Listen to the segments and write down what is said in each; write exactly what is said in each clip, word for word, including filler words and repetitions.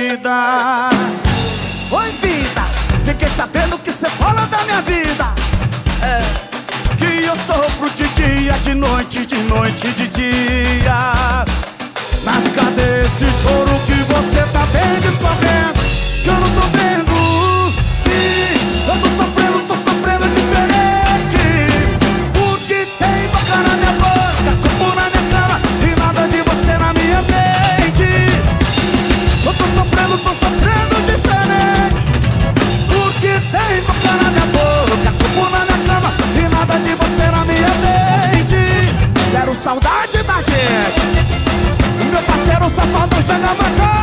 vida. Oi, vida, fiquei sabendo que cê fala da minha vida. É, que eu sofro de dia, de noite, de noite, de dia. Mas cadê esse choro que você tá bem descobrindo? Que eu não tô vendo. Sim, eu tô sofrendo, tô sofrendo diferente. Porque tem boca na minha boca, corpo na minha cama e nada de você na minha mente. Eu tô sofrendo, tô sofrendo diferente. Porque tem boca na minha boca, corpo na minha cama e nada de você na minha mente. Zero saudade da gente. Meu parceiro safado chega pra cá.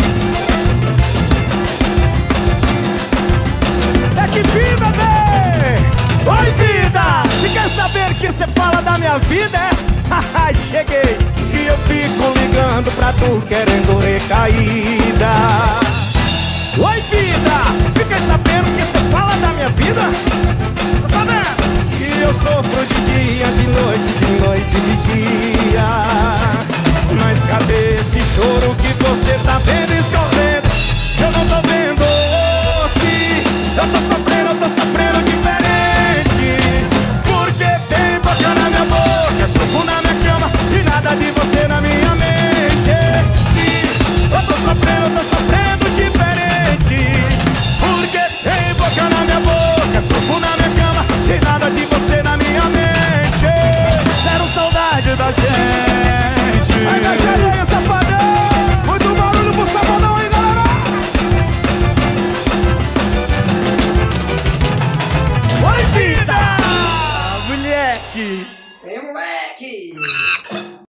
É que vida, bebê. Oi, vida, se quer saber que cê fala da minha vida, é? Haha, cheguei. E eu fico ligando pra tu querendo recaída.